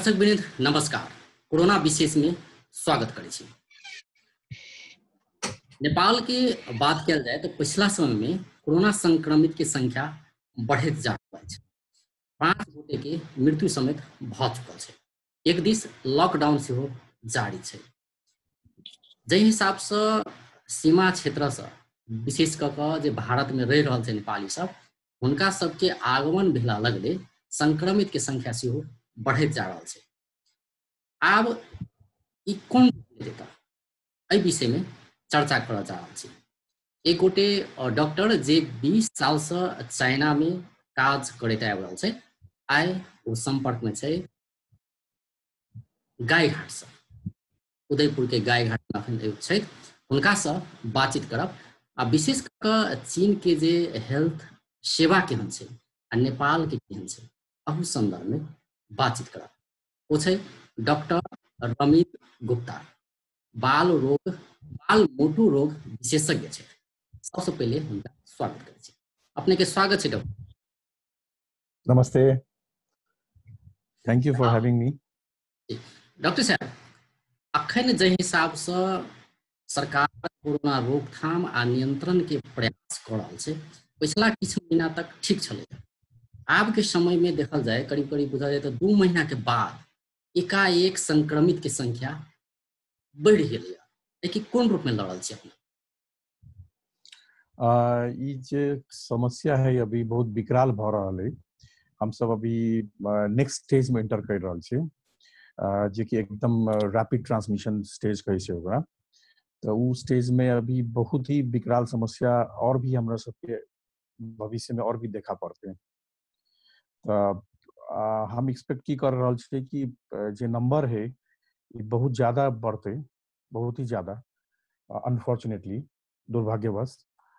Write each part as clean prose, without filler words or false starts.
दर्शक वृंद नमस्कार। कोरोना विशेष में स्वागत करै छी। नेपाल के बात कल जाए तो पिछला समय में कोरोना संक्रमित के संख्या बढ़त जा रहल छै। 5 गोटे के मृत्यु समेत भ चुकल छै। एक दिस लॉकडाउन सेहो जारी छै। जै हिसाब से सीमा क्षेत्र से विशेष क के जे भारत में रह रहल छै नेपाली सब, हुनका सबके आगमन भेला लगले संक्रमित के संख्या सेहो बढ़त जा रहल छै। आब ई कोन देता एहि विषय में चर्चा करल जा रहल छै। एक गोटे डॉक्टर जे 20 साल से चाइना में काज करैत आबि रहल छै, आइ ओ संपर्क में छै गायघाट से। उदयपुर के गायघाट में अखन छै, हुनका से बातचीत करब आ विशेष कर चीन के जे हेल्थ सेवा केहन छै आ नेपाल के केहन छै अहू संदर्भ में बातचीत करब। वो छै डॉक्टर रमित गुप्ता, बाल मोटू रोग विशेषज्ञ छै। सबसे पहले हुनका स्वागत करै छी। अपने के स्वागत छै डॉक्टर। नमस्ते, thank you for having me. Doctor साहब, अखन जे हिसाब से सरकार कोरोना रोकथाम आ नियंत्रण के प्रयास कर रहल छै, पिछला किछु महीना तक ठीक छलै। आब के समय में देखल जाए करीब करीब बुझा जाए तो 2 महीना के बाद एकाएक संक्रमित के संख्या बढ़ गेलै। लेकिन कोन रूप में लड़ल छै अपने? ई जे समस्या है अभी बहुत विकराल भ रहल है। हम सब अभी नेक्स्ट स्टेज में एंटर कर रहल छी, जे कि एकदम रैपिड ट्रांसमिशन स्टेज कहे छै ओकरा। तो उ स्टेज में अभी बहुत ही विकराल समस्या और भी हमरा सबके भविष्य में और भी देखा पड़ते। हम एक्सपेक्ट की कर रहल छी कि जे नंबर है ये बहुत ज्यादा बढ़ते, बहुत ही ज्यादा, अनफॉर्चुनेटली, दुर्भाग्यवश।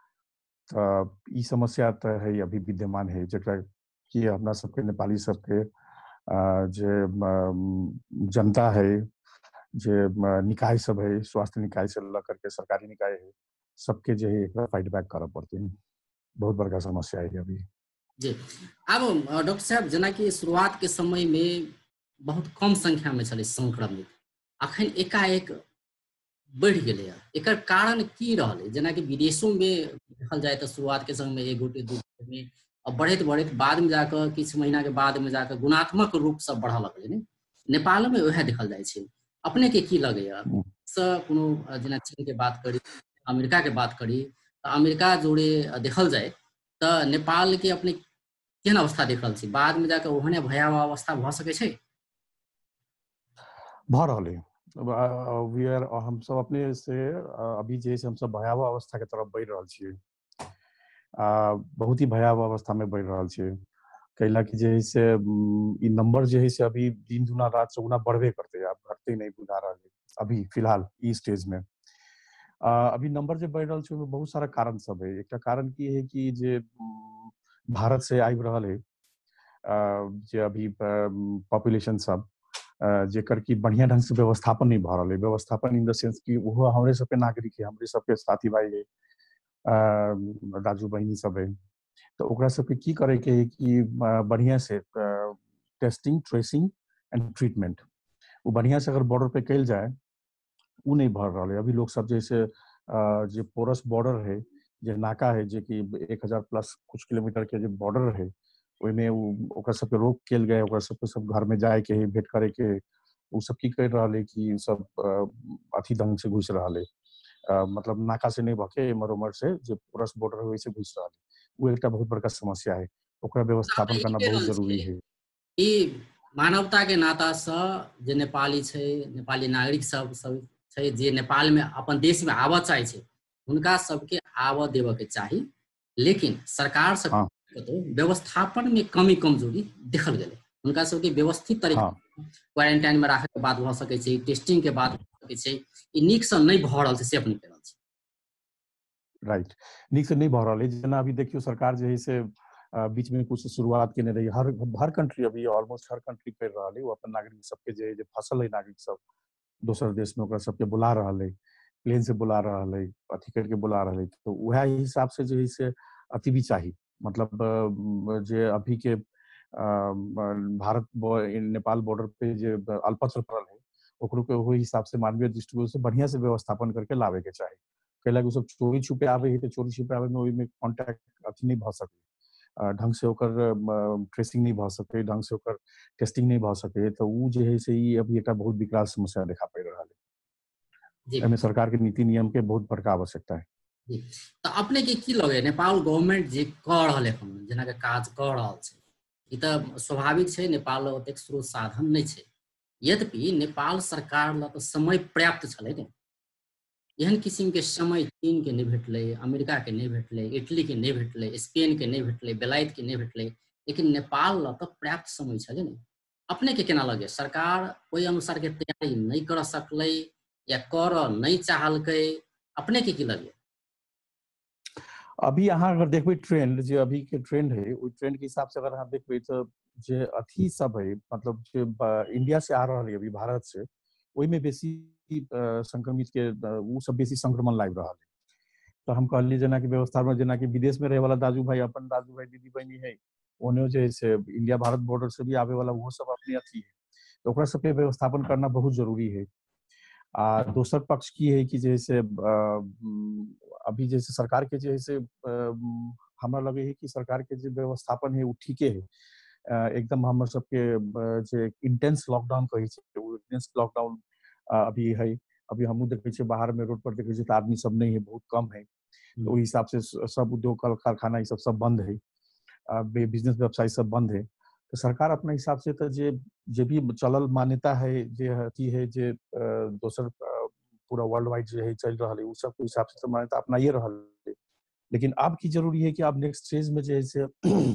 ई समस्या तो है अभी विद्यमान है, जरा कि अपना सबके नेपाली सबके जे जनता है, जे निकाय सब है, स्वास्थ्य निकाय से लग करके सरकारी निकाय है, सबके जो है फाइट बैक करना पड़ते हैं। बहुत बड़का समस्या है अभी जी। अब डॉक्टर साहब, जना कि शुरुआत के समय में बहुत कम संख्या में चले संक्रमित, अखन एकाएक बढ़ गए। एकर कारण की रहले? जना कि विदेशों में देखल जाए तो शुरुआत के समय में 1 गोटे 2 गोटे में, अब बढ़त बढ़त बाद में जाकर किछु महीना के बाद में जाकर गुणात्मक रूप से बढ़ लगले। नेपाल में वह देखल जाए छै। अपने के की लगेया से कोनो जना चीन के बात करी, अमेरिका के बात करी, तो अमेरिका जोड़े देखल जाए तो नेपाल के अपने केहन अवस्था देख रहल छी? बाद में जाकर ओहने भयावह अवस्था भ सकै छै? भ रहल है। हम सब अपने से अभी जे हम सब भयावह अवस्था के तरफ बढ़ रहल छियै। बहुत ही भयावह अवस्था में बढ़ रहल छियै। कैला कि जे है से ई नंबर जे है से अभी दिन दुना रात चौगुना बढ़बे करते, अब घटते नहीं बुझा रहा है अभी फिलहाल ई स्टेज में। अभी नंबर जे बढ़ रहल छै ओमे बहुत सारा कारण सब है। एक कारण की है कि जे भारत से आबि रहल है जे अभी पॉपुलेशन सब, जेकर की बढ़िया ढंग से व्यवस्थापन नहीं भ रहल है। व्यवस्थापन इन द सेंस कि वो हमरे सबके नागरिक है, हमरे सबके साथी भाई है, राजू बहिनी सब है। तो ओकरा सबके की करे के है कि बढ़िया से टेस्टिंग, ट्रेसिंग एंड ट्रीटमेंट वो बढ़िया से अगर बॉर्डर पे कैल जाए, वो नहीं भर रहा है। अभी लोग सब जैसे जो पोरस बॉर्डर है, जो नाका है, जो कि 1000 प्लस कुछ किलोमीटर के जो बॉर्डर है, ओइमे ओकरा सबके रोक कैल गए, ओकरा सबके सब घर में जाए के है, भेंट करे के है। वो सब की कर रहा है कि सब अथी ढंग से घुस रहा है, मतलब नाका से नहीं भके इमर उमर से जो पोरस बॉर्डर है वैसे घुस रहा है। वो एक बहुत बड़का समस्या है, ओकरा व्यवस्थापन करना बहुत जरूरी है। ई मानवता के नाता से जे नेपाली छै, नेपाली नागरिक सब छै, जे नेपाल में अपन देश में आबऽ चाहे छै, हुनका सबके आबऽ देबऽ के चाही। लेकिन सरकार सब तो व्यवस्थापन में कमी कमजोरी देखल गेलै। उनका सबके व्यवस्थित तरीका क्वारंटाइन में राखे के बात भ सकै छै, टेस्टिंग के बात भ सकै छै, ई नीक से नहीं भ रहल छै से अपने कह रहल छै। राइट, नीक से नहीं भ रहल है। जना अभी देखियो सरकार जे है से बीच में कुछ शुरुआत केने रही, हर कंट्री, अभी ऑलमोस्ट हर कंट्री कर रहा है, वो अपन नागरिक सबके जे फसल है, नागरिक सब दोसर देश में ओकरा सबके बुला रहा है, प्लेन से बुला रहा है, अथी करके बुला रहा है। तो वह हिसाब से जो है से अति भी चाहिए, मतलब जे अभी के भारत नेपाल बॉर्डर पे जे अल्पत्र पड़ल है ओकरो के ओहि हिसाब से मानवीय दृष्टिकोण से बढ़िया से व्यवस्थापन करके लावे के चाही। कैला कि सब चोरी छुपे आवे है तो चोरी छुपे आवे में ओहि में कांटेक्ट अथी नहीं भ सके, ढंग से ओकर ट्रेसिंग नहीं भ सके, ढंग से ओकर टेस्टिंग नहीं भ सके, तो उ जे है से ई अभी एक बहुत विकराल समस्या देखा पड़ रहा जी है। एमे सरकार के नीति नियम के बहुत बड़का आवश्यकता है। जी। तो अपने के की लगे नेपाल गवर्नमेंट जे कर रहल है जेना के काज कर रहल छै, ई तो स्वाभाविक छै, नेपाल ओतेक स्रोत साधन नहीं छै, यद्यपि नेपाल सरकार ल तो समय पर्याप्त छलै ने, एहन किसिम के समय चीन के नहीं भेटलै, अमेरिका के नहीं भेटलै, इटली के नहीं भेटलै, स्पेन के नहीं भेटलै, बेलायत के नहीं भेटलै, लेकिन नेपाल ल तो पर्याप्त समय छलै ने। अपने के केना लगे सरकार ओहि अनुसार के तैयारी नहीं कर सकलै या कर नहीं चाहलकै, अपने के की लगे? अभी अहाँ अगर देखबै ट्रेंड जे अभी के ट्रेंड है ओहि ट्रेंड के हिसाब से अगर अहाँ देखबै तो जे अथी सब है मतलब जे इंडिया से आ रहल है अभी भारत से ओहि में बेसी संक्रमित के उ सब बेसी संक्रमण लाग रहल है। तो हम कहलिए जना कि व्यवस्था में जना कि विदेश में रहे वाला दाजू भाई अपन दाजू भाई दीदी बहनी है ओने जे से इंडिया भारत बॉर्डर से भी आवे वाला वो सब अपने अथी है, तो ओकरा सबके व्यवस्थापन करना बहुत जरूरी है। दोसर पक्ष की है कि जैसे अभी जैसे सरकार के जैसे हमरा लगे है कि सरकार के जो व्यवस्थापन है वो ठीके है। एकदम हमर सबके जे इंटेंस लॉकडाउन कही छै वो इंटेंस लॉकडाउन अभी है। अभी हमहू देखे छियै बाहर में रोड पर देखे छियै तो आदमी सब नहीं है, बहुत कम है, तो ओहि हिसाब से सब उद्योग कल कारखाना ये सब बंद है, बिजनेस व्यवसाय सब बंद है। तो सरकार अपना हिसाब से तो जे भी चलल मान्यता है जे अथी है जे दोसर पूरा वर्ल्ड वाइड जो है चल रहा है उ सब के हिसाब से तो मान्यता अपनाइए रहल है। लेकिन अब की जरूरी है कि अब नेक्स्ट स्टेज में जो है से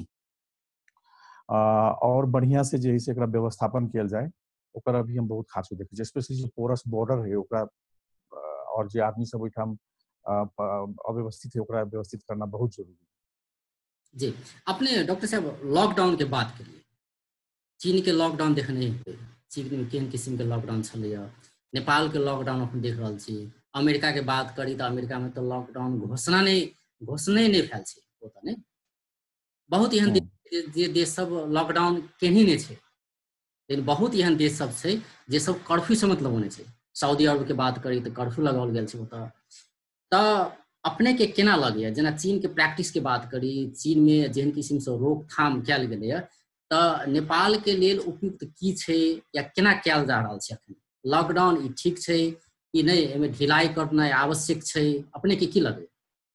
और बढ़िया से जो है से एकरा व्यवस्थापन किया जाए, ओकर अभी हम बहुत खास देखे छियै, स्पेशली जो पोरस बॉर्डर है ओकरा और जे आदमी सब ओहिठाम अव्यवस्थित है ओकरा व्यवस्थित करना बहुत जरूरी है। जी, अपने डॉक्टर साहब लॉकडाउन के बात करिए, चीन के लॉकडाउन देखने हुए, चीन में केहन किस्म के लॉकडाउन छलैया, नेपाल के लॉकडाउन अपन देख रहल छी, अमेरिका के बात करी तो अमेरिका में तो लॉकडाउन घोषणे नहीं भेल छै, ओतऽ नहीं बहुत एहन जे देश सब लॉकडाउन केने नहीं छै, लेकिन बहुत एहन देश सब छै जे सब कर्फ्यू समेत लगौने छै। सऊदी अरब के बात करी तो कर्फ्यू लगाओल गेल छै ओतऽ। तऽ अपने के केना लगैया जेना चीन के प्रैक्टिस के बात करी, चीन में जेहन किस्म से रोकथाम कयल गेलैया, तऽ नेपाल के लेल उपयुक्त की छै या केना कयल जा रहल छै अखन? लॉकडाउन ई ठीक छै कि नहीं, एहिमे ढिलाई करनाइ आवश्यक छै, अपने के की लगैया?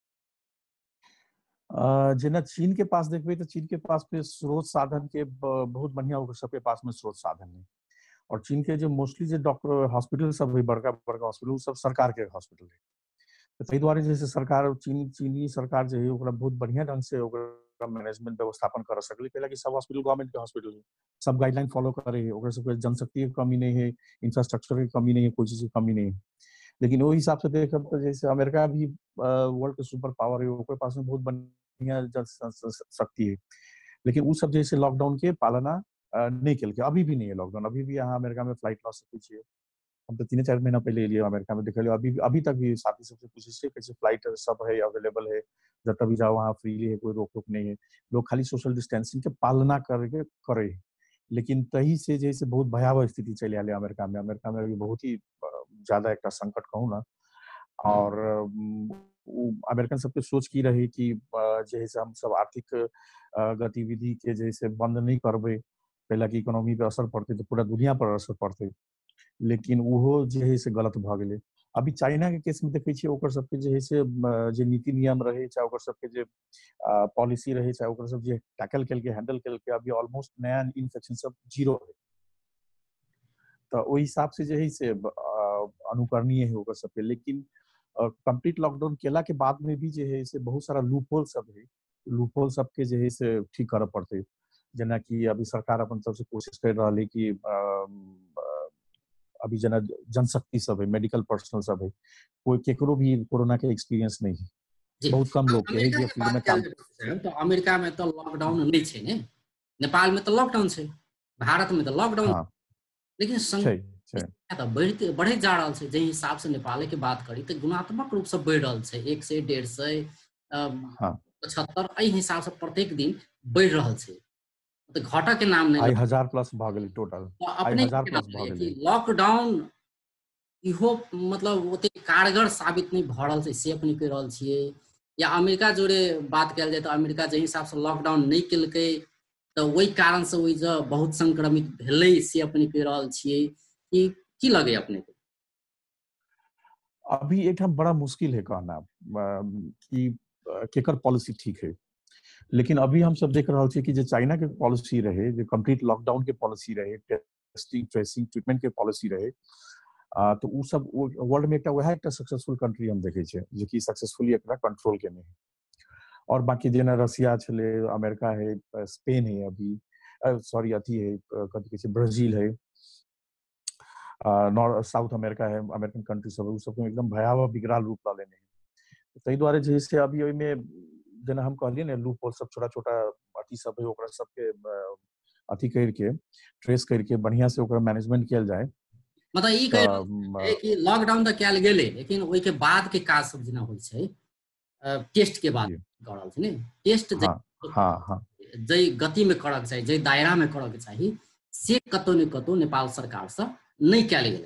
जेना चीन के पास देखबे तो चीन के पास पे स्रोत साधन के बहुत बढ़िया ओकर सबके पास में स्रोत साधन है। और चीन के जो मोस्टली जो डॉक्टर हॉस्पिटल सब है बड़का बड़का हॉस्पिटल सब सरकार के हॉस्पिटल है, तो ताहि दुआरे जैसे सरकार चीनी सरकार जो है ओकरा बहुत बढ़िया ढंग से ओकरा मैनेजमेंट व्यवस्थापन कर सकले, कैला कि सब हॉस्पिटल गवर्नमेंट के हॉस्पिटल है, सब गाइडलाइन फॉलो करे है, ओकरा सबके जनशक्ति की कमी नहीं है, इंफ्रास्ट्रक्चर की कमी नहीं है, कोई चीज की कमी नहीं है। लेकिन वो हिसाब से देखब तो जैसे अमेरिका भी वर्ल्ड के सुपर पावर है, ओकरे पास में बहुत बढ़िया शक्ति है, लेकिन वो सब जैसे लॉकडाउन के पालना नहीं केलकै, अभी भी नहीं है लॉकडाउन, अभी भी यहाँ अमेरिका में फ्लाइट लऽ सकै छियै। हम तो 3-4 महीना पहले एलियै अमेरिका में, देखलियै अभी तक भी साथी सबसे पूछे छियै कैसे फ्लाइट सब है अवेलेबल है, जब भी जाओ वहाँ फ्रीली है, कोई रोक टोक नहीं है, लोग खाली सोशल डिस्टेंसिंग के पालना करके करे। लेकिन तही से जैसे बहुत भयावह स्थिति चली आले अमेरिका में अभी बहुत ही ज्यादा एक संकट कहूँ ना। और अमेरिकन सबके सोच की रही कि जैसे हम सब आर्थिक गतिविधि के जैसे बंद नहीं करबे, पहला की इकोनॉमी पे असर पड़ते तो पूरा दुनिया पर असर पड़ते, लेकिन वो जो है से गलत भ गेले। अभी चाइना के केस में देखे छियै ओकर सबके जे है से जे नीति नियम रहे चाहे ओकर सबके जे पॉलिसी रहे चाहे ओकर सब जे टैकल केलके हैंडल केलके, अभी ऑलमोस्ट नया इन्फेक्शन सब जीरो है। तो ओहि हिसाब से जे है से अनुकरणीय है ओकर सबके। लेकिन कंप्लीट लॉकडाउन केला के बाद में भी जे है से बहुत सारा लूप होल सब है, लूप होल सबके जे है से ठीक करे पड़ते, जना कि अभी सरकार अपन तरफ से कोशिश कर रहा है कि अभी जना जनशक्ति सब है, मेडिकल पर्सनल सब है, कोई केकरो भी कोरोना के एक्सपीरियंस नहीं है, जी, बहुत कम लोग के है अमेरिका जे के फील्ड में बात काम। कयल तो अमेरिका में तो लॉकडाउन नहीं छै ने, नेपाल में तो लॉकडाउन छै, भारत में तो लॉकडाउन, हाँ लेकिन छै छै तो बढ़े जा रहा है। जे हिसाब से नेपाल के बात करी तो गुणात्मक रूप से बढ़ रहा है, 1 से 150 हाँ 75 एहि हिसाब से प्रत्येक दिन बढ़ रहा है। तो घटा के नाम नहीं आई लग 1000+ भऽ गेलै टोटल, तो आई अपने के केना 1000+ भऽ लगैया गेलै। कि लॉकडाउन इहो मतलब ओते कारगर साबित नहीं भऽ रहल छै से अपने कहि रहल छियै, या अमेरिका जोड़े बात कयल जाय तो अमेरिका जे हिसाब से लॉकडाउन नहीं केलकै तो वही कारण से ओहि जे बहुत संक्रमित भेलै से अपने कहि रहल छियै कि की लगैया अपने के? अभी एकठाम बड़ा मुश्किल है कहना कि केकर पॉलिसी ठीक है, लेकिन अभी हम सब देख रहल छियै कि जे चाइना के पॉलिसी रहे, जो कंप्लीट लॉकडाउन के पॉलिसी रहे, टेस्टिंग ट्रेसिंग ट्रीटमेंट के पॉलिसी रहे, तो उ सब वर्ल्ड में एकटा सक्सेसफुल कंट्री हम देखे छियै जे कि सक्सेसफुली एकरा कंट्रोल केने है। और बाकी जेना रसिया छले, अमेरिका है, स्पेन है, अभी सॉरी अथी है, कथी कहै छै, ब्राजील है, नॉर्थ साउथ अमेरिका है, अमेरिकन कंट्री सब है, उ सब एकदम भयावह विकराल रूप ला लेने है। ताहि दुआरे जे से अभी ओइमे जेना हम कहलियै ने, लूप होल सब छोटा-छोटा अथी सब है, ओकरा सबके अथी करके ट्रेस करके बढ़िया से ओकरा मैनेजमेंट किया जाए। मतलब ई कहि रहल छै कि लॉकडाउन तऽ कयल गेलै लेकिन ओहि के बाद के काज सब जेना होइ छै, टेस्ट के बाद जी कऽ रहल छै ने, टेस्ट हाँ हाँ हाँ जै गति में करऽ के चाही, जै दायरा में करऽ के चाही, से कतौ ने कतौ नेपाल सरकार से नहीं कयल गेलै।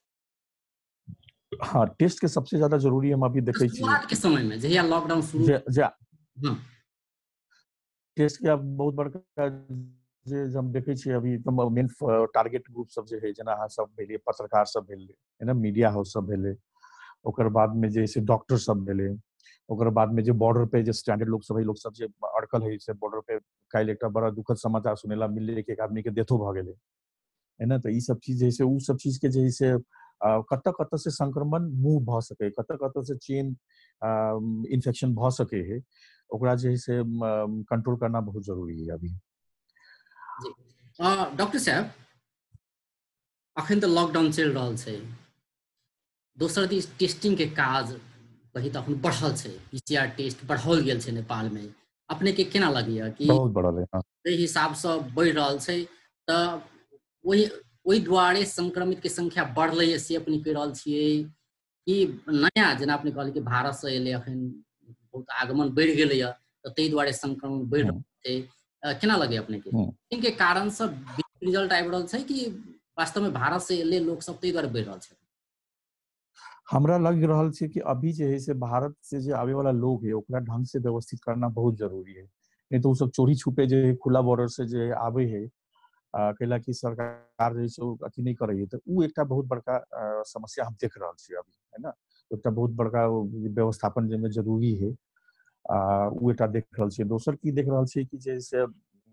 हाँ, टेस्ट के सबसे ज्यादा जरूरी हम अभी देखे छियै शुरुआत के समय में जहिया लॉकडाउन शुरू जे हाँ टेस्ट के अब बहुत बड़का जे हम देखे छियै अभी मेन टारगेट ग्रुप सब जे है, जेना अहाँ सब भेलिए, पत्रकार सब भेलै है ना, मीडिया हाउस सब भेलै, ओकर बाद में जे से डॉक्टर सब भेलै, ओकर बाद में जे बॉर्डर पे जे स्टैंडर्ड लोग सब है, लोग सब जे अड़कल है से बॉर्डर पे, काल्हि एकटा बड़ा दुखद समाचार सुनेला मिलले कि एक आदमी के डेथो भऽ गेलै है ना। तो ई सब चीज जैसे उ सब चीज के जैसे कतऽ कतऽ से संक्रमण मूव भऽ सके, कतऽ कतऽ से चेन इन्फेक्शन भऽ सके है, ओकरा जे है से कंट्रोल करना बहुत जरूरी है अभी। जी डॉक्टर साहब अखन तऽ लॉकडाउन चलि रहल छै, दोसर दिस टेस्टिंग के काज कही तऽ अखन बढ़ल छै, पीसीआर टेस्ट बढ़ाओल गेल छै नेपाल में, अपने के केना लगैया कि बहुत बड़ा है हाँ। जाहि हिसाब से बढ़ि रहल छै तऽ ओहि दुआरे संक्रमित के संख्या बढ़लै से अपने कहि रहल छियै कि नया जेना अपने कहलियै कि भारत से एलै अखन बहुत आगमन बढ़ि गेलैया तऽ ताहि दुआरे संक्रमण बढ़ि रहल छै, केना लगैया अपने के इनके कारण से रिजल्ट आबि रहल छै कि वास्तव में भारत से एलै लोग सब ताहि दुआरे बढ़ि रहल छै? हमरा लग रहल छै कि अभी जे है से भारत से जे आवे वाला लोग है ओकरा ढंग से व्यवस्थित करना बहुत जरूरी है, नहीं तो उ सब चोरी छुपे जे खुला बॉर्डर से जे आवे है, कैला कि सरकार जे छै अथी नहीं करे है, तो उ एकटा बहुत बड़का समस्या हम देख रहल छी अभी, है ना। एकटा बहुत बड़का व्यवस्थापन जेमे जरूरी है, उ एकटा देख रहल छी। दोसर की देख रहल छी कि जैसे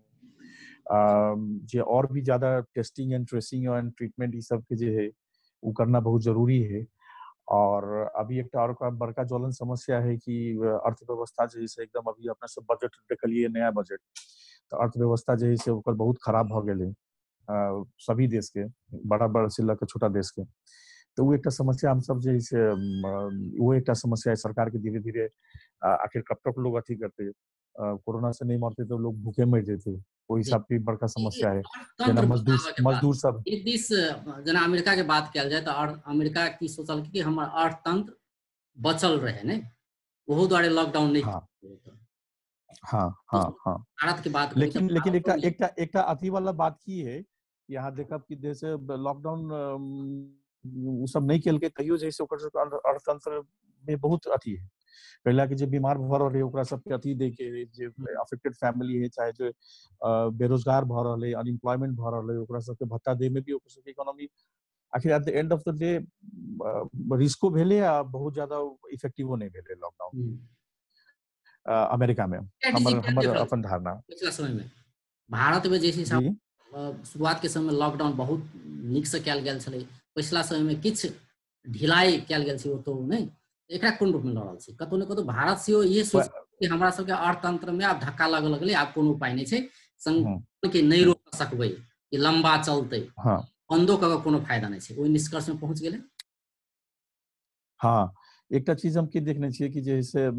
जे और भी ज्यादा testing and tracing and treatment ई सब के जे है उ करना बहुत जरूरी है। और अभी एक और बड़का ज्वलन समस्या है कि अर्थव्यवस्था जे है एकदम अभी अपना सब बजट देखलिए, नया बजट, तो अर्थव्यवस्था जे है ओकर बहुत खराब भ गेलै सभी देश के, बड़ा बड़ा से लऽ के छोटा देश के। तो वो एक समस्या हम सब जे है से वो एक समस्या है सरकार के, धीरे धीरे आखिर कब तक लोग अथी करते, कोरोना से नहीं मरते तो लोग भूखे मर जेते, वही जी सब की बड़का ई समस्या है। जना अर्थतंत्र बनाबऽ के बाद मजदूर सब एक दिस जेना अमेरिका के बात कयल जाय तऽ अमेरिका की सोचल कि हमर अर्थतंत्र बचल रहे ने, ओहो दुआरे लॉकडाउन नहीं हाँ किया। हाँ हाँ हाँ। भारत की बात करी तऽ लेकिन भारतो एकटा में एकटा एकटा अथी वाला बात की है, यहाँ देखब कि जैसे लॉकडाउन उ सब नहीं केलकै तैयो जैसे ओकर सबके अर्थतंत्र में बहुत अथी है, कैला कि जे बीमार भऽ रहल है ओकरा सबके अथी दे के, जे अफेक्टेड फैमिली है चाहे जो बेरोजगार भऽ रहल है, अनएम्प्लॉयमेंट भऽ रहल है, ओकरा सबके भत्ता दे में भी ओकर सबके इकोनॉमी आखिर at the end of the day रिस्को भेले आ बहुत ज्यादा इफेक्टिवो नहीं भेले लॉकडाउन अमेरिका में, स्ट्रेटेजी हमर क्या हमर देख रहल अपन छी धारणा। पिछला समय में भारत में जैसे हिसाब जी शुरुआत के समय लॉकडाउन बहुत नीक से कयल गेल छलै, पिछला समय में किछु ढिलाई कयल गेल छै ओतौ नहीं, एकरा कोन रूप में लऽ रहल छी? कतौ ने कतौ भारत सेहो इहे सोच कि हमरा सबके अर्थतंत्र में आब धक्का लगऽ लगलै, आब कोनो उपाय नहीं छै, संक्रमण के नहीं रोक सकबै, ई लंबा चलतै, हाँ बंदो कऽ के कोनो फायदा नहीं छै, ओहि निष्कर्ष में पहुंच गेलै। हाँ, एकटा चीज हम की देखने छियै कि जैसे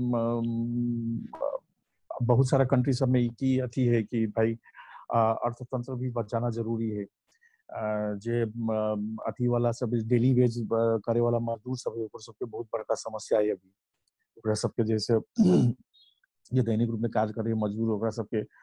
बहुत सारा कंट्री सब में की अथी है कि भाई अर्थतंत्र भी बचाना जरूरी है, जे अथी वाला सब डेली वेज करे वाला मजदूर सब है ओकर सबके बहुत बड़का समस्या है अभी, ओकरा सबके जैसे जे दैनिक रूप में काज करे मजदूर ओकरा सबके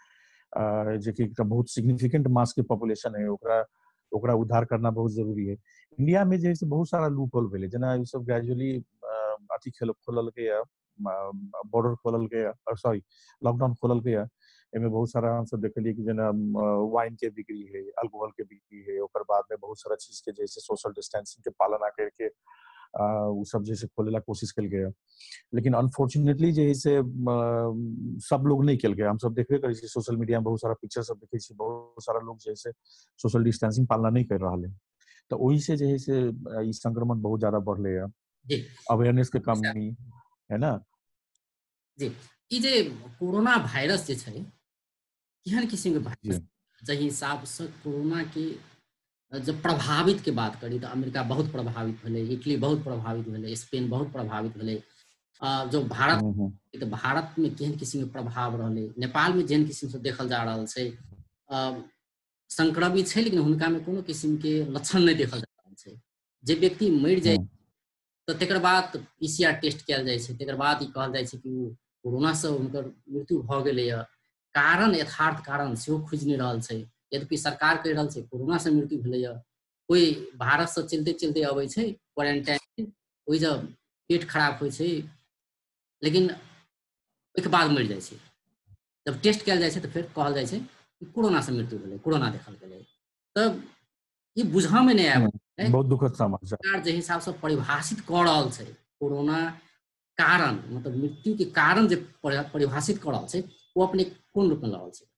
जे कि एकटा बहुत सिग्निफिकेंट मास के पॉपुलेशन है, ओकरा ओकरा उद्धार करना बहुत जरूरी है। इंडिया में जे है से बहुत सारा लूप होल भेलै, जेना ई सब ग्रेजुअली अथी खोलल के या बॉर्डर खोलल के या, सॉरी लॉकडाउन खोलल के या, एमे बहुत सारा हम सब देखलिए कि जेना वाइन के बिक्री है, अल्कोहल के बिक्री है, ओकर बाद में बहुत सारा चीज के जैसे सोशल डिस्टेंसिंग के पालना करके उ सब जैसे खोले ला कोशिश कल गया। लेकिन अनफॉर्चुनेटली जे है से सब लोग नहीं कल गया। हम सब देखबे करै छी सोशल मीडिया में बहुत सारा पिक्चर सब देखे छी, बहुत सारा लोग जे है से सोशल डिस्टेंसिंग पालना नहीं कर रहा है। तो वही से जे है से ई संक्रमण बहुत ज्यादा बढ़ले है, जी अवेयरनेस के अच्छा, कमी है ना। जी ई जे कोरोना वायरस जे छै केहन किस्म के वायरस, जी जाहि हिसाब से कोरोना के जब प्रभावित के बात करी तो अमेरिका बहुत प्रभावित भेलै, इटली बहुत प्रभावित भेलै, स्पेन बहुत प्रभावित भेलै। जो भारत हम्म तो भारत में केहन किस्म के प्रभाव रहलै, नेपाल में जेहन किस्म से देखल जा रहल छै, अ, संक्रमित छै लेकिन हुनका में कोनो किस्म के लक्षण नहीं देखल जा रहल छै। जे व्यक्ति मरि जाइ हम्म तो तेकर बाद पीसीआर टेस्ट कयल जाइ छै, तेकर बाद ई कहल जाइ छै कि ओ कोरोना से हुनकर मृत्यु भऽ गेलैए। कारण यथार्थ कारण सेहो खोजि नहीं रहल छै। यद्यपि सरकार कहि रहल छै कोरोना से मृत्यु भेलैए, कोई भारत से चलते चलते अबै छै क्वारंटाइन, ओहि जब पेट खराब होइ छै लेकिन ओहिके बाद मरि जाइ छै। जब टेस्ट कयल जाइ छै तऽ फेर कहल जाइ छै कि कोरोना से मृत्यु भेलै, कोरोना देखल गेलै। तब ई बुझऽ में नहीं आबि रहल है बहुत दुखद समाचार। सरकार जे हिसाब से परिभाषित कऽ रहल छै कोरोना कारण, मतलब मृत्यु के कारण जे परिभाषित कऽ रहल छै वो अपने कोन रूप में लऽ रहल छै।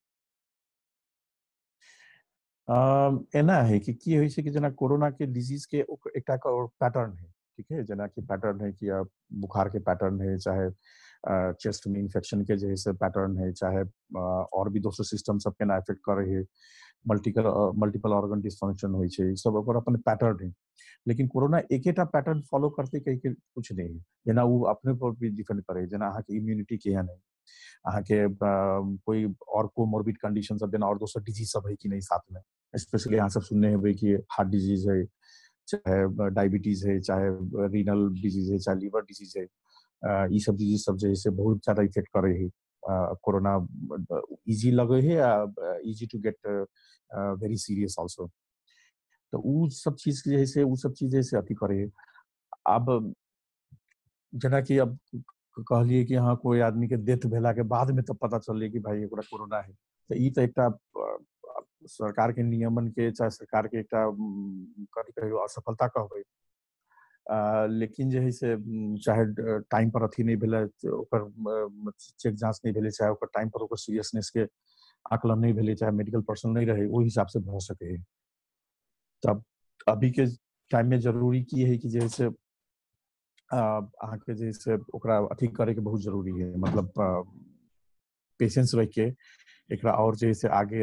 एना है कि की होइ छै कि जेना कोरोना के डिजीज के एकटा पैटर्न है, ठीक है, जेना कि पैटर्न है कि बुखार के पैटर्न है, चाहे चेस्ट में इन्फेक्शन के जैसे पैटर्न है, चाहे और भी दोसर सिस्टम सबके ना इफेक्ट करे है, मल्टीपल मल्टीपल ऑर्गन डिस्फंक्शन होइ छै, ई सब ओकर अपन पैटर्न है। लेकिन कोरोना एकेटा पैटर्न फॉलो करते कहीं के कुछ नहीं है, जेना वो अपने पर भी डिपेंड करे, जेना अहाँ के इम्यूनिटी केहन है, अहाँ के कोई और कोमोर्बिड कंडीशन सब जेना और दोसर डिजीज सब है कि नहीं साथ में। स्पेशली अहाँ सब सुनने होंगे कि हार्ट डिजीज है, चाहे डायबिटीज है, चाहे रीनल डिजीज है, चाहे लिवर डिजीज है, ई सब डिजीज सब जे है से बहुत ज्यादा इफेक्ट करे है। कोरोना इजी लगे है, easy to get, very serious also. तो उ सब चीज जे है से उ सब चीज से अथी करे है। अब जेना कि अब कहलिए कि हाँ कोई आदमी के डेथ भेला के बाद में तब पता चलले कि भाई एकरा कोरोना है, तो ई तो एकटा सरकार के नियमन के, चाहे सरकार के एकटा कथी कहियो असफलता कहबै। लेकिन जे है से चाहे टाइम पर अथी नहीं भेलै, ओकर चेक जांच नहीं भेलै, चाहे ओकर टाइम पर ओकर सीरियसनेस के आकलन नहीं भेलै, चाहे मेडिकल पर्सन नहीं रहे, ओहि हिसाब से भऽ सकै है। तब अभी के टाइम में जरूरी की है कि जैसे अहाँ के जे से ओकरा अथी करे के बहुत जरूरी है, मतलब पेशेंस रख के एकरा और जे से आगे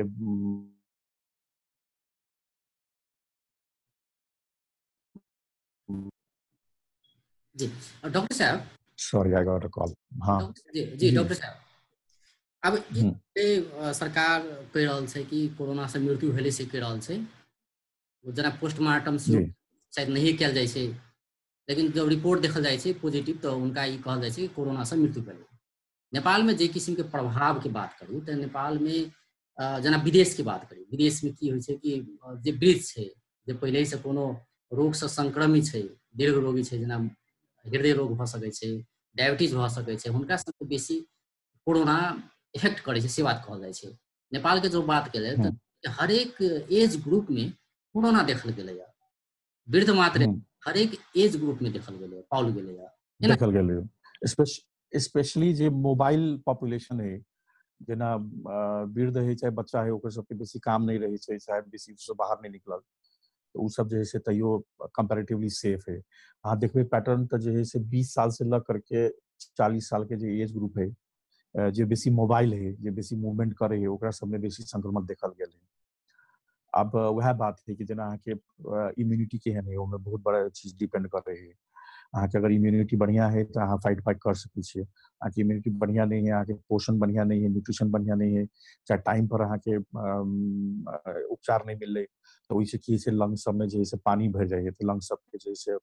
जी और डॉक्टर साहब, sorry I got a call. हाँ जी जी। डॉक्टर साहब, अब ई हम्म, सरकार कहि रहल छै कि कोरोना से मृत्यु भेलै से कहि रहल छै, जेना पोस्टमार्टम सेहो जी शायद नहीं कयल जाइ छै, लेकिन जब रिपोर्ट देखल जाइ छै पॉजिटिव तो उनका ई कहल जाइ छै कि कोरोना से मृत्यु भेलै। नेपाल में जे किस्म के प्रभाव के बात करी तो नेपाल में जेना विदेश के बात करी, विदेश में की होइ छै कि जे वृद्ध छै, जे पहले से कोनो रोग से संक्रमित छै, दीर्घ रोगी छै, जेना हृदय रोग भऽ सकै छै, डायबिटीज भऽ सकै छै, हुनका सबके बेसी कोरोना इफेक्ट करे छै, से बात कहल जाइ छै। नेपाल के जो बात केले हम्म तऽ हरेक एज ग्रुप में कोरोना देखल गेलैए, वृद्ध मात्र हम्म हरेक एज ग्रुप में देखल गेलै, पाओल गेलैए, है ना। देखल गेलै। स्पेशली जे मोबाइल पॉपुलेशन है, जेना वृद्ध है चाहे बच्चा है, ओकर सबके बेसी काम नहीं रहे छै, चाहे बेसी से बाहर नहीं निकलल, तो उ सब जे है से तैयो कंपैरेटिवली सेफ है। अहाँ देखबे पैटर्न तो जे है से 20 साल से लग करके 40 साल के जे एज ग्रुप है, जे बेसी मोबाइल है, जे बेसी मूवमेंट करे है, ओकरा सब में बेसी संक्रमण देखल गेल है। अब वह बात है कि जेना अहाँके इम्यूनिटी केहन है, ओमे बहुत बड़ा चीज डिपेंड करे है। अहाँके अगर इम्यूनिटी बढ़िया है तो अहाँ फाइट फाइट कर सकै छियै। अहाँके इम्यूनिटी बढ़िया नहीं है, अहाँके पोषण बढ़िया नहीं है, न्यूट्रिशन बढ़िया नहीं है, चाहे टाइम पर अहाँके उपचार नहीं मिलले, तो ओहिसे की से लंग सब में जे है से पानी भर जाए है, तो लंग सब के जे से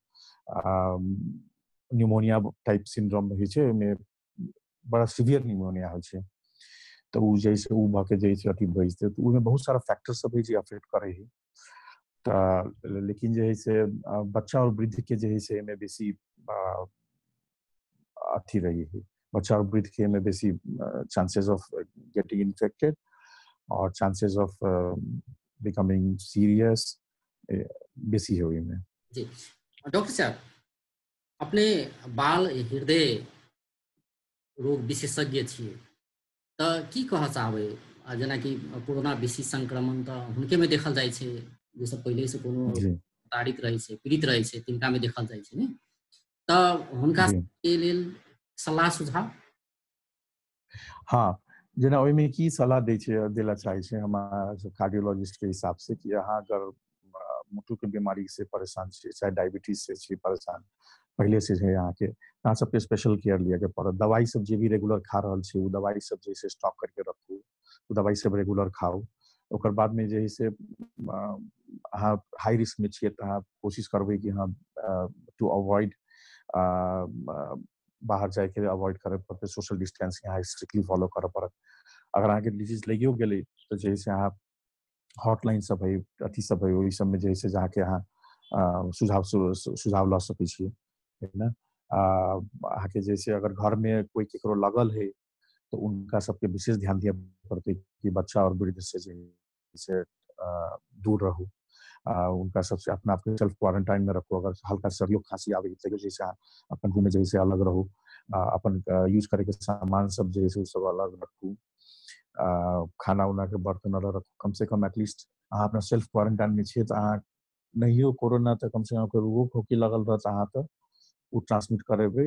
न्यूमोनिया टाइप सिंड्रोम होइ छै, ओहिमे बड़ा सीवियर न्यूमोनिया होइ छै। तो उ जैसे उ भके जैसे अथी भइ जेतै तो उमे बहुत सारा फैक्टर सब है जे अफेक्ट करे है। लेकिन जे है से बच्चा और वृद्ध के जे है से एमे बेसी अथी रही है। बच्चा और वृद्ध के में बेसी चांसेस ऑफ गेटिंग इन्फेक्टेड और चांसेस ऑफ बिकमिंग सीरियस बेसी है ओहिमे। जी डॉक्टर साहब, अपने बाल हृदय रोग विशेषज्ञ छियै, तऽ की कहऽ चाहबै? जेनाकि कोरोना बेसी संक्रमण तऽ हुनकेमे देखल जाइ छै, जे सब पहिलेसँ कोनो जी तारित रहै छै, पीड़ित रहै छै, तिनकामे देखल जाइ छै ने, तऽ हुनका जी सबके लेल सलाह सुझाव? हाँ, जेना ओहिमे की सलाह दै छै देला चाहै छै हमारा कार्डियोलॉजिस्ट के हिसाब से कि अहाँ अगर मुट्ठू के बीमारी से परेशान छियै, चाहे डायबिटीज से छियै परेशान, पहले से है अहाँके, अहाँ सबके स्पेशल केयर लिया के पड़त। दवाई सब जे भी रेगुलर खा रहल छी उ दवाई सब जे से स्टॉक करके रखू, उ दवाई सब रेगुलर खाऊ। ओकर बाद में जे है से अहाँ हाई रिस्क में छियै तऽ अहाँ कोशिश करबै कि अहाँ टू अवॉइड बाहर जाके अवॉइड करे पड़ते, सोशल डिस्टेंसिंग अहाँ स्ट्रिक्टली फॉलो करे पड़त। अगर अहाँके डिजीज लगियो गेलै तऽ जे है से अहाँ हॉटलाइन सब है, अथी सब है, ओहि सब में जे है से जाके अहाँ सुझाव लऽ सकै छियै, है ना। अहाँके जैसे अगर घर में कोई केकरो लगल है तो उनका सबके विशेष ध्यान दिया पड़ते कि बच्चा और वृद्ध से जे है से दूर रहू। उनका सबसे अपना आपके सेल्फ क्वारंटाइन में रखो। अगर हल्का सर्दी खांसी आवे तो जैसे अपन रूम में जैसे अलग रहो, अपन यूज करे के सामान सब जैसे उ सब अलग रखू। खाना उना के बर्तन अलग रखू। कम से कम एटलीस्ट अहाँ अपना सेल्फ क्वारंटाइन में छियै तऽ अहाँ नहियो कोरोना तऽ कम से कम रोग होके लगल रहत अहाँ तऽ उ ट्रांसमिट करेबै,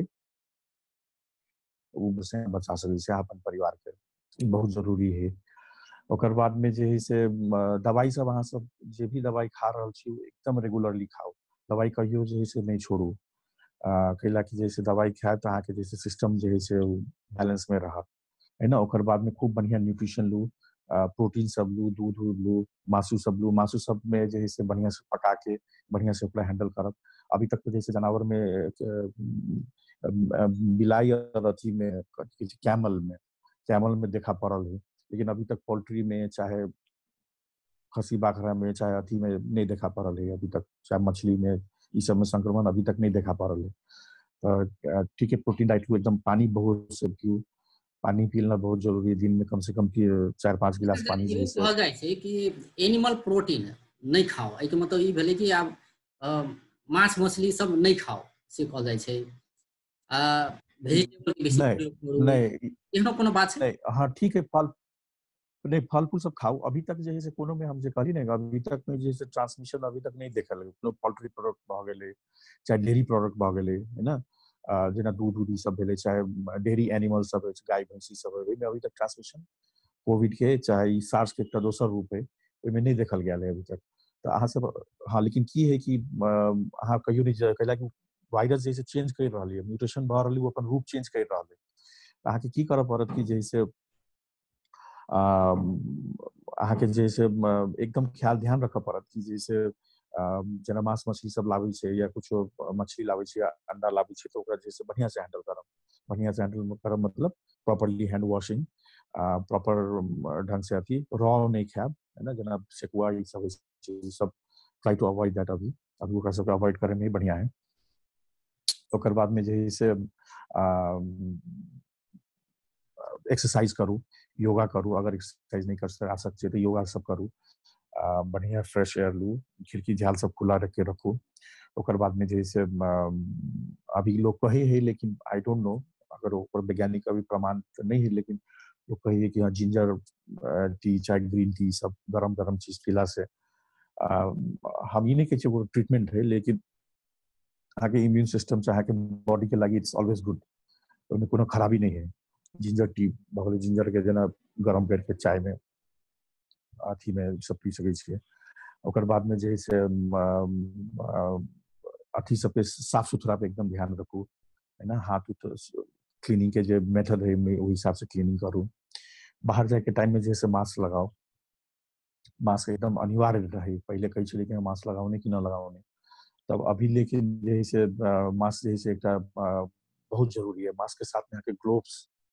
उ से बचा सकै छी अपन परिवार के, ई बहुत जरूरी है। ओकर बाद में जे है से दवाई सब अहाँ सब जे भी दवाई खा रहल छी उ एकदम रेगुलरली खाऊ। दवाई कहियो जे है से नहीं छोड़ू। कैला कि जैसे दवाई खायब तऽ अहाँके जैसे सिस्टम जे है से उ बैलेंस में रहत, है ना। ओकर बाद में खूब बढ़िया न्यूट्रिशन लू, प्रोटीन सब लू, दूध उध लू, मासू सब लू। मासू सब में जे है से बढ़िया से पका के बढ़िया से ओकरा हैंडल करब। अभी तक तो जैसे जानवर में बिलाई और अथी में कैमल में देखा पड़ल है, लेकिन अभी तक पोल्ट्री में चाहे खसी बाखरा में चाहे अथी में नहीं देखा पड़ल है अभी तक, चाहे मछली में, ई सब में संक्रमण अभी तक नहीं देखा पड़ल है। तो ठीक है, प्रोटीन डाइट लू, एकदम पानी बहुत से पियू। पानी पीना बहुत जरूरी है, दिन में कम से कम 4-5 गिलास पानी इहो जे से। कहल जाइ छै कि एनिमल प्रोटीन नहि खाओ, एहिके मतलब ई भेलै कि आब माछ मछली सब नहीं खाओ, से कहल जाइ छै। वेजिटेबल के बेसी नहीं प्रयोग करू, नहीं एहनो कोनो बात छै? नहीं, हाँ ठीक है, फल नहीं, फल फूल सब खाओ। अभी तक जे है से कोनो में हम जे कहली ना, अभी तक में जे से ट्रांसमिशन अभी तक नहीं देखल है। कोनो पोल्ट्री प्रोडक्ट भ गेलै, चाहे डेयरी प्रोडक्ट भ गेलै, है ना। जेना दूध उध ई सब भेलै, चाहे डेयरी एनिमल सब है, गाय भैंसी सब है, ओहिमे अभी तक ट्रांसमिशन कोविड के चाहे ई सार्स के एकटा दोसर रूप है, ओहिमे नहीं देखल गेल है अभी तक। तो अहाँ सब, हाँ, लेकिन की है कि अहाँ कहियो नहीं कैला कि वायरस जैसे चेंज कर रहा है, म्यूटेशन भ रहल है, वो अपन रूप चेंज कर रहा है। अहाँके की करऽ पड़त कि जैसे अहाँके जे से एकदम ध्यान रखऽ पड़त कि जैसे जेना मांस मछली सब लाबै छै या कुछो मछली लाबै छै या अंडा लाबै छै तो ओकरा जैसे बढ़िया से हैंडल करब। बढ़िया से हैंडल करब मतलब प्रॉपरली हैंड वॉशिंग, प्रॉपर ढंग से अथी रॉ नहीं खायब, है ना। जेना सेकुआ ई सब सब ट्राई टू अवॉइड दैट। अभी ओकरा सबके अवॉइड करे में ही बढ़िया है। ओकर बाद में जे है से एक्सरसाइज करू, योगा करू। अगर एक्सरसाइज नहीं कर सकते तो योगा सब करू। बढ़िया फ्रेश एयर लू, खिड़की झाल सब खुला रख के रखू। ओकर बाद में जैसे अभी लोग कहे है, लेकिन आई डोंट नो अगर ऊपर वैज्ञानिक अभी प्रमाण तो नहीं है, लेकिन लोग कहे है कि हाँ जिंजर टी चाहे ग्रीन टी सब गरम गरम चीज पीला से हम ये नहीं कहे वो ट्रीटमेंट है, लेकिन आगे इम्यून सिस्टम चाहे के बॉडी के लगी इट्स ऑलवेज गुड, ओहिमे कोनो खराबी नहीं है। जिंजर टी भले जिंजर के जेना गरम करके चाय में अथी में सब पी सकै छियै। ओकर बाद में जे है से अथी सब पे साफ सुथरा पे एकदम ध्यान रखू, है ना। हाथ उथ क्लीनिंग के जो मेथड है वही हिसाब से क्लीनिंग करू। बाहर जाए के टाइम में जैसे मास्क लगाओ, मास्क एकदम अनिवार्य रहे। पहले कही छलै कि मास्क लगाओ कि न लगाओ, तब अभी लेकिन जे है से मास्क जे है से एकटा बहुत जरूरी है। मास्क के साथ में ग्लोव्स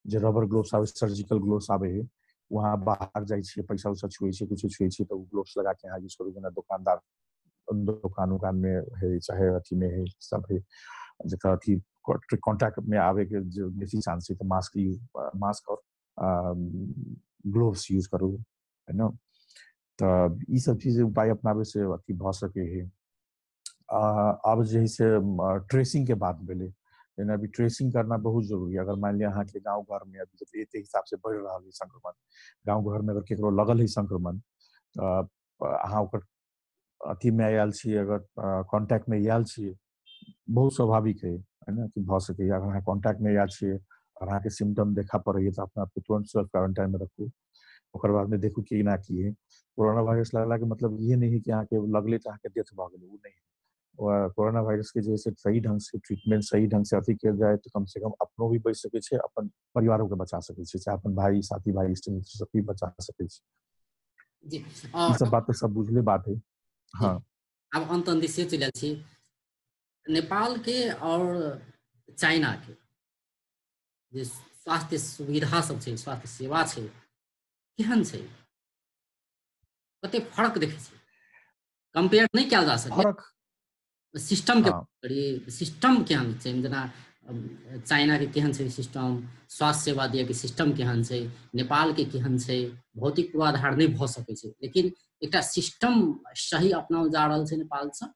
जे रबर ग्लोव्स आवे सर्जिकल ग्लोव्स आवे है वहाँ बाहर जाए छिए पैसा उसा छुए छिए कुछ छुए छिए तो ग्लोव्स लगा के यहाँ यूज करू जेना दुकानदार दुकान उकान में है चाहे अथी में है सब है जकर अथी कॉन्टैक्ट में आवे के जो बेसी चांस है तो मास्क और ग्लोव्स यूज करू है ना तो ये सब चीज उपाय अपनावे से अथी भ सके है अब जे से ट्रेसिंग के बात भेले लेकिन अभी ट्रेसिंग करना बहुत जरूरी है अगर मान लिया अहाँ के गांव घर में अभी तो हिसाब से बढ़ रहा है संक्रमण गांव घर में अगर केकरो लगल है संक्रमण अहाँ ओकर अथी में आयल छिए अगर कांटेक्ट में आयल छिए बहुत स्वाभाविक है ना कि भ सके अगर अहाँ कांटेक्ट में आयल छिए और अहाँ के सिम्टम देखा पड़े तो अपना आपके तुरंत सेल्फ क्वारंटाइन में रखू ओकर बाद में देखू कि ना की है कोरोना वायरस लगला के मतलब ये नहीं है कि अहाँ के लगले तो अहाँ के डेथ भ गेलै उ नहीं और कोरोना वायरस के जैसे सही ढंग से ट्रीटमेंट सही ढंग से अथी किया जाए तो कम से कम अपनो भी बच सके छे अपन परिवारों के बचा सके छे चाहे अपन भाई साथी भाई इष्ट मित्र सब भी बचा सके छे जी ये सब बात तो सब बुझले बात है जी हाँ अब अंत दिशे चलल छी नेपाल के और चाइना के जे स्वास्थ्य सुविधा सब छै स्वास्थ्य सेवा छै केहन छै कते फर्क देखे छै कंपेयर नहीं किया जा सके फर्क सिस्टम के हाँ करिए सिस्टम केहन छै जेना चाइना के केहन छै सिस्टम स्वास्थ्य सेवा दिए के सिस्टम केहन छै नेपाल के केहन छै भौतिक पूर्वाधार नहीं भ सकै छै लेकिन एकटा सिस्टम सही अपनाओल जा रहल छै नेपाल से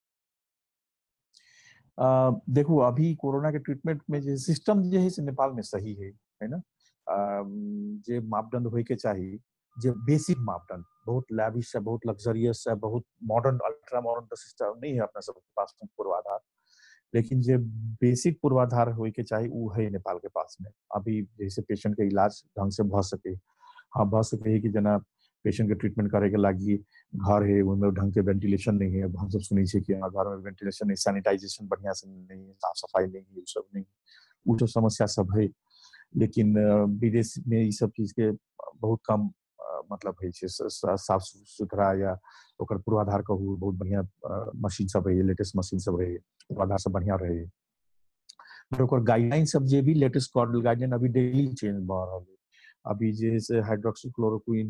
देखो अभी कोरोना के ट्रीटमेंट में जो सिस्टम जो है से नेपाल में सही है ना जे मापदंड होय के चाहिए जे बेसिक मापदंड बहुत लैविश है बहुत लग्जरियस है बहुत मॉडर्न अल्ट्रा मॉडर्न सिस्टम नहीं है अपना सबके पास पूर्वाधार लेकिन जे बेसिक पूर्वाधार होय के चाहिए वो है नेपाल के पास में अभी जैसे पेशेंट के इलाज ढंग से भ सके हाँ भ सके है कि जना पेशेंट के ट्रीटमेंट करे के लागी घर है उनमें ढंग के वेंटिलेशन नहीं है हम सब सुनी छे कि घर में वेंटिलेशन नहीं सैनिटाइजेशन बढ़िया से नहीं है साफ सफाई नहीं है सब नहीं वो तो समस्या सब है लेकिन विदेश में ये सब चीज के बहुत कम मतलब है साफ सुथरा या ओकर पूर्वाधार कहू बहुत बढ़िया मशीन सब है लेटेस्ट मशीन सब है पूर्वाधार सब बढ़िया रहे ओकर गाइडलाइन सब जे भी लेटेस्ट गाइडलाइन अभी डेली चेंज भ रहा है अभी जैसे हाइड्रोक्सीक्लोरोक्विन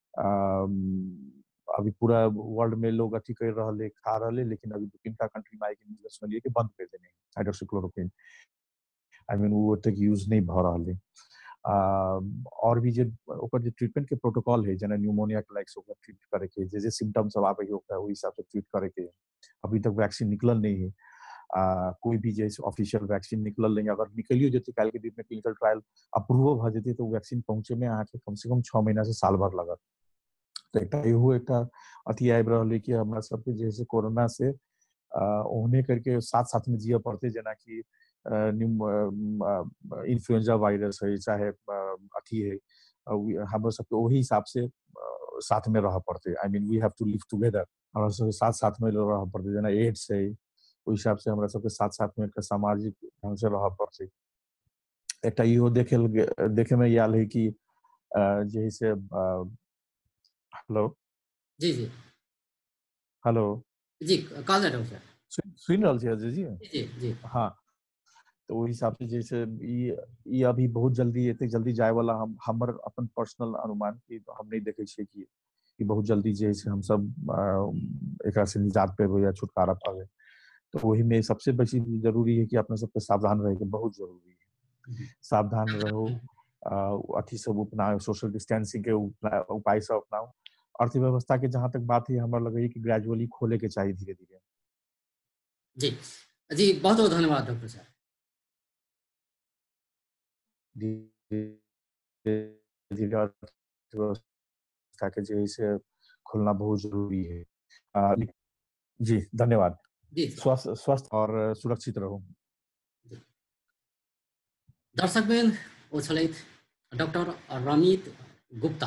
अभी पूरा वर्ल्ड में लोग अथी कर रहे खा रहे लेकिन अभी 2-3 कंट्री में आके न्यूज सुनलिए कि बंद कर देने हाइड्रोक्सीक्लोरोक्विन आई मीन वो तक यूज नहीं भ रहा है और भी जे ओकर जे ट्रीटमेंट के प्रोटोकॉल है जना न्यूमोनिया के लाइक ओकर ट्रीट करे के जे सिम्टम सब आवे है ओकर ओहि हिसाब से ट्रीट करे के अभी तक वैक्सीन निकलल नहीं है कोई भी जैसे ऑफिशियल वैक्सीन निकलल नहीं अगर निकलियो जेते काल के दिन में क्लिनिकल ट्रायल अप्रूव भ जेते तो वैक्सीन पहुंचे में आके कम से कम 6 महीना से साल भर लगत तो एक अथी आबि रहल है कि हमरा सबके जैसे कोरोना से ओहने करके साथ साथ में जिया पड़ते जना कि इन्फ्लुएंजा वायरस है चाहे अथी है हम सबके वही हिसाब से साथ में रह पड़ते I mean we have to live together हमरा सबके साथ साथ में रह पड़ते जना एड्स है ओहि हिसाब से हमरा सबके साथ साथ में सामाजिक ढंग से रह पड़ते एक इहो देखे में आयल है कि जे से हेलो जी जी हेलो जी कॉल जा सर सुन रहल छी अजय जी जी जी हाँ तो वही हिसाब से जैसे ये अभी बहुत जल्दी एते जल्दी जाए वाला हमर अपन पर्सनल अनुमान कि हम नहीं देखे छिए कि बहुत जल्दी जे से हम सब एकरा से निजात पेबे या छुटकारा पावे तो वही में सबसे बेसी जरूरी है कि अपने सबके सावधान रहे के बहुत जरूरी है सावधान रहो अथी सब अपनाओ सोशल डिस्टेंसिंग के उपाय सब अपनाओ अर्थव्यवस्था के जहां तक बात है हमरा लगे कि ग्रेजुअली खोले के चाहिए धीरे धीरे जी जी बहुत बहुत धन्यवाद डॉक्टर साहब धीरे अर्थव्यवस्था के जैसे खोलना बहुत जरूरी है जी धन्यवाद जी स्वस्थ और सुरक्षित रहो दर्शकबिन ओ छलथि डॉक्टर रमित गुप्ता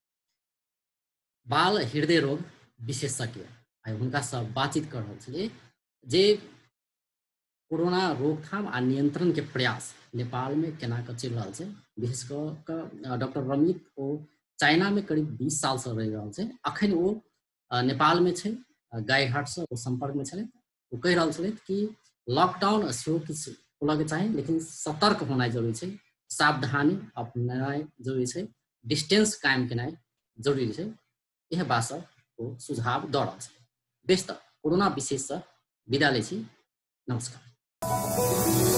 बाल हृदय रोग विशेषज्ञ आई हुनका सब बातचीत कर रहल छलिए जे कोरोना रोकथाम आ नियंत्रण के प्रयास नेपाल में केना के चल रहा है विशेष कर डॉक्टर रमित ओ चाइना में करीब 20 साल से रह रहा है अखन वो नेपाल में छै गायघाट से वो संपर्क में छले वो कह रहा छले कि लॉकडाउन सेहो किछु खोलऽ के चाही लेकिन सतर्क होना जरूरी है सावधानी अपनाए जरूरी है, डिस्टेंस कायम करना जरूरी है। यह बात को सुझाव दऽ रहल छै। बेस तऽ कोरोना विशेष से विदा लै छी। नमस्कार।